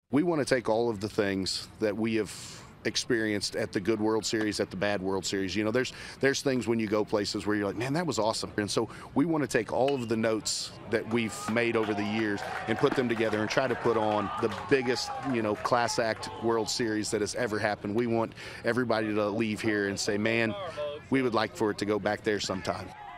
We want to take all of the things that we have experienced at the good World Series, at the bad World Series. You know, there's things when you go places where you're like, man, that was awesome. And so we want to take all of the notes that we've made over the years and put them together and try to put on the biggest, class act World Series that has ever happened. We want everybody to leave here and say, man, we would like for it to go back there sometime.